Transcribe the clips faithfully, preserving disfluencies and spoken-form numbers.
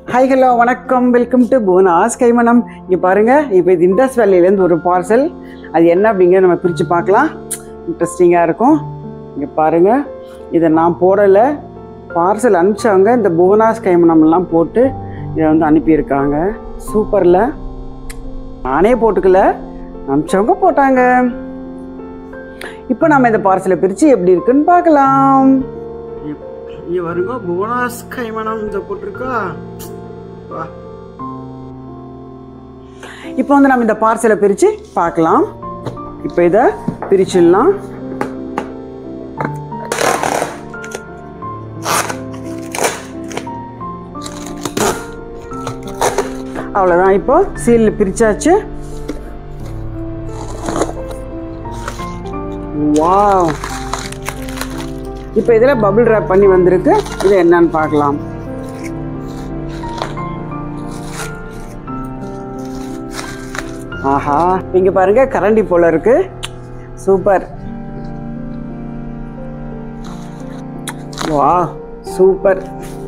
Hi, hello, வணக்கம், welcome to Bhuvana's Kaimanam. இங்கே பாருங்கள், இப்போ இது இண்டஸ் வேலியிலேருந்து ஒரு பார்சல். அது என்ன அப்படிங்கிறத நம்ம பிரித்து பார்க்கலாம். இன்ட்ரெஸ்டிங்காக இருக்கும். இங்கே பாருங்கள், இதை நான் போடலை, பார்சல் அனுப்பிச்சவங்க இந்த புவனாஸ் கைமணம்லாம் போட்டு இதை வந்து அனுப்பியிருக்காங்க. சூப்பரில், நானே போட்டுக்கல, அனுப்பிச்சவங்க போட்டாங்க. இப்போ நம்ம இந்த பார்சலை பிரித்து எப்படி இருக்குன்னு பார்க்கலாம். இங்கே வருங்க, புவனாஸ் கைமணம் இதை போட்டிருக்கா. இப்போ வந்து நம்ம இந்த பார்சலை பிரித்து பார்க்கலாம். இப்போ இதை பிரிச்சிடலாம். அவ்வளோதான், இப்போ சீல் பிரிச்சாச்சு. வாவ், இப்போ இதில் பபிள் ரேப் பண்ணி வந்திருக்கு. இது என்னன்னு பார்க்கலாம். ஆஹா, இங்கே பாருங்க, கரண்டி போல இருக்கு. சூப்பர். வா, சூப்பர்.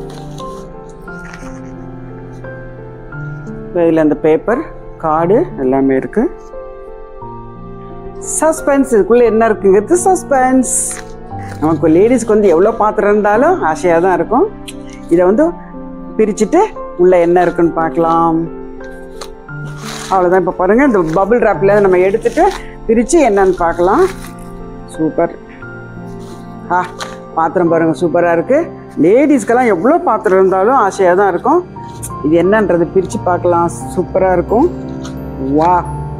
இதில் அந்த பேப்பர் கார்டு எல்லாமே இருக்கு. சஸ்பென்ஸ், இதுக்குள்ள என்ன இருக்குங்கிறது சஸ்பென்ஸ். நமக்கு லேடிஸ்க்கு வந்து எவ்வளோ பாத்திரம் இருந்தாலும் ஆசையாக தான் இருக்கும். இதை வந்து பிரிச்சுட்டு உள்ள என்ன இருக்குன்னு பார்க்கலாம். அவ்வளோதான். இப்போ பாருங்கள், இந்த பபிள் ராப்பில் நம்ம எடுத்துட்டு பிரித்து என்னன்னு பார்க்கலாம். சூப்பர். ஆ, பாத்திரம் பாருங்கள், சூப்பராக இருக்குது. லேடிஸ்க்கெல்லாம் எவ்வளோ பாத்திரம் இருந்தாலும் ஆசையாக தான் இருக்கும். இது என்னன்றது பிரித்து பார்க்கலாம். சூப்பராக இருக்கும். வா,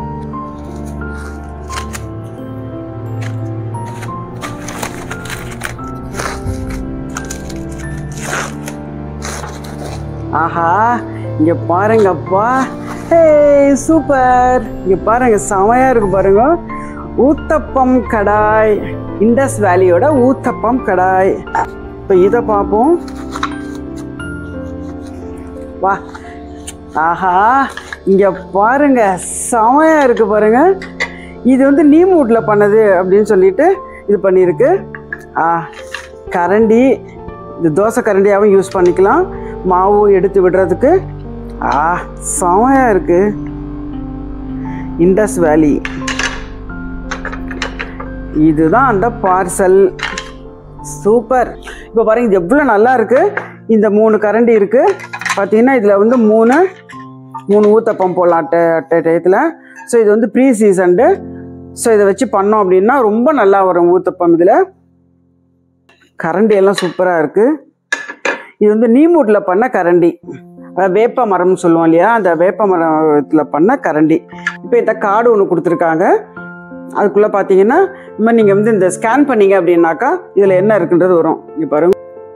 ஆஹா, இங்கே பாருங்கப்பா. Hey, super. இங்கே பாருங்க, செமையாக இருக்கு பாருங்க. ஊத்தப்பம் கடாய், இண்டஸ் வேலியோட ஊத்தப்பம் கடாய். இப்போ இதை பார்ப்போம். வா, ஆஹா, இங்கே பாருங்க, செமையாக இருக்கு பாருங்க. இது வந்து நீமூட்டில் பண்ணது அப்படின்னு சொல்லிட்டு இது பண்ணியிருக்கு. ஆ, கரண்டி, இது தோசை கரண்டியாகவும் யூஸ் பண்ணிக்கலாம், மாவு எடுத்து விடுறதுக்கு. ஆ, செமையாக இருக்கு. இண்டஸ் வேலி, இதுதான் அந்த பார்சல். சூப்பர். இப்போ பாருங்க, இது எவ்வளோ நல்லா இருக்கு. இந்த மூணு கரண்டி இருக்கு பார்த்தீங்கன்னா, இதில் வந்து மூணு மூணு ஊத்தப்பம் போடலாம் அட்டை அட்டை டயத்தில். ஸோ இது வந்து ப்ரீ சீசன்டு. ஸோ இதை வச்சு பண்ணோம் அப்படின்னா ரொம்ப நல்லா வரும் ஊத்தப்பம். இதில் கரண்டி எல்லாம் சூப்பராக இருக்குது. இது வந்து நீமூட்டில் பண்ண கரண்டி, வேப்ப மரம்னு சொல்லுவோம் இல்லையா, அந்த வேப்ப மரத்தில் பண்ண கரண்டி. இப்போ இந்த கார்டு ஒன்று கொடுத்துருக்காங்க. அதுக்குள்ளே பார்த்தீங்கன்னா, இந்த மாதிரி நீங்கள் வந்து இந்த ஸ்கேன் பண்ணீங்க அப்படின்னாக்கா இதில் என்ன இருக்குன்றது வரும். இங்கே பாருங்க.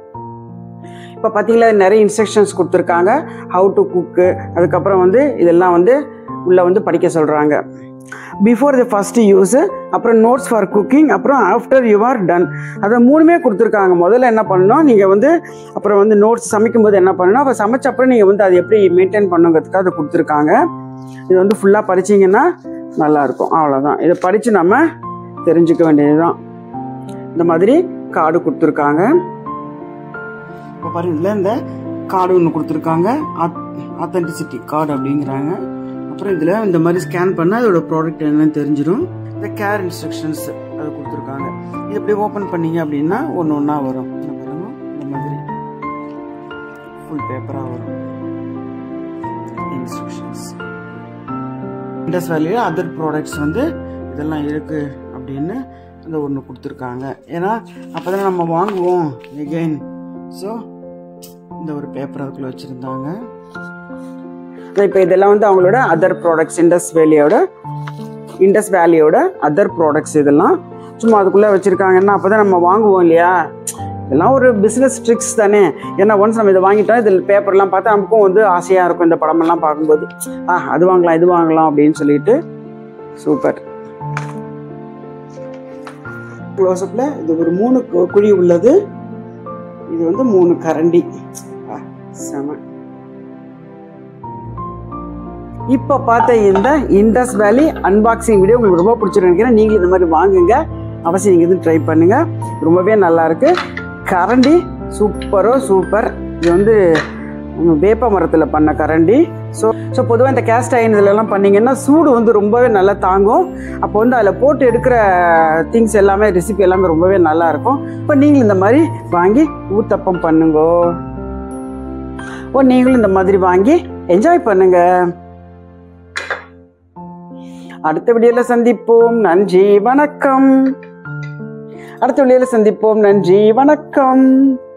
இப்போ பார்த்தீங்களா, நிறைய இன்ஸ்ட்ரக்ஷன்ஸ் கொடுத்துருக்காங்க. ஹவு டு குக்கு, அதுக்கப்புறம் வந்து இதெல்லாம் வந்து உள்ளே வந்து படிக்க சொல்கிறாங்க. பிஃபோர் த ஃபஸ்ட்டு யூஸு, அப்புறம் நோட்ஸ் ஃபார் குக்கிங், அப்புறம் ஆஃப்டர் யூ ஆர் டன். அதை மூணுமே கொடுத்துருக்காங்க. முதல்ல என்ன பண்ணணும் நீங்கள் வந்து, அப்புறம் வந்து நோட்ஸ் சமைக்கும்போது என்ன பண்ணணும், அப்போ சமைச்ச அப்புறம் நீங்கள் வந்து அதை எப்படி மெயின்டைன் பண்ணுங்கிறதுக்காக அதை கொடுத்துருக்காங்க. இது வந்து ஃபுல்லாக படிச்சிங்கன்னா நல்லாயிருக்கும். அவ்வளோதான், இதை படித்து நம்ம தெரிஞ்சுக்க வேண்டியது தான். இந்த மாதிரி கார்டு கொடுத்துருக்காங்க. இப்போ பாருங்க, இதில் இந்த கார்டு ஒன்று கொடுத்துருக்காங்க, ஆத்தென்டிசிட்டி கார்டு அப்படிங்கிறாங்க. அப்புறம் இதில் இந்த மாதிரி ஸ்கேன் பண்ணால் அதோட ப்ராடக்ட் என்னன்னு தெரிஞ்சிடும். இந்த கேர் இன்ஸ்ட்ரக்ஷன்ஸ் அது கொடுத்துருக்காங்க. இது இப்படி ஓப்பன் பண்ணீங்க அப்படின்னா ஒன்று ஒன்றா வரும். இந்த மாதிரி ஃபுல் பேப்பராக வரும் இன்ஸ்ட்ரக்ஷன்ஸ். இண்டஸ் வேலியில் அதர் ப்ராடக்ட்ஸ் வந்து இதெல்லாம் இருக்குது அப்படின்னு அந்த ஒன்று கொடுத்துருக்காங்க. ஏன்னா அப்போ தானே நம்ம வாங்குவோம் எகெயின். ஸோ இந்த ஒரு பேப்பர் அதுக்குள்ளே வச்சுருந்தாங்க. இப்போ இதெல்லாம் வந்து அவங்களோட அதர் ப்ராடக்ட்ஸ், இண்டஸ் வேலியோட இண்டஸ் வேலியோட அதர் ப்ராடக்ட்ஸ். இதெல்லாம் சும்மா அதுக்குள்ளே வச்சுருக்காங்கன்னா அப்போ தான் நம்ம வாங்குவோம் இல்லையா. இதெல்லாம் ஒரு பிஸ்னஸ் ட்ரிக்ஸ் தானே. ஏன்னா ஒன்ஸ் நம்ம இதை வாங்கிட்டோம், இதில் பேப்பர்லாம் பார்த்தா நமக்கும் வந்து ஆசையாக இருக்கும். இந்த படமெல்லாம் பார்க்கும்போது ஆ, அது வாங்கலாம் இது வாங்கலாம் அப்படின்னு சொல்லிட்டு. சூப்பர். க்ளோஸ்அப்பில் இது ஒரு மூணு குழி உள்ளது. இது வந்து மூணு கரண்டி. செம. இப்போ பார்த்த இந்த இண்டஸ் வேலி அன்பாக்சிங் வீடியோ உங்களுக்கு ரொம்ப பிடிச்சிருக்கு நினைக்கிறேன். நீங்களும் இந்த மாதிரி வாங்குங்க, அவசியம் நீங்கள் இது ட்ரை பண்ணுங்கள். ரொம்பவே நல்லாயிருக்கு. கரண்டி சூப்பரோ சூப்பர். இது வந்து வேப்ப மரத்தில் பண்ண கரண்டி. ஸோ ஸோ பொதுவாக இந்த கேஸ்ட் அயன் இதிலெல்லாம் பண்ணிங்கன்னா சூடு வந்து ரொம்பவே நல்லா தாங்கும். அப்போ வந்து அதில் போட்டு எடுக்கிற திங்ஸ் எல்லாமே ரெசிபி எல்லாமே ரொம்பவே நல்லாயிருக்கும். இப்போ நீங்களும் இந்த மாதிரி வாங்கி ஊத்தப்பம் பண்ணுங்கோ. ஓ நீங்களும் இந்த மாதிரி வாங்கி என்ஜாய் பண்ணுங்க. அடுத்த வீடியோவில் சந்திப்போம். நன்றி வணக்கம். அடுத்த வீடியோவில் சந்திப்போம். நன்றி வணக்கம்.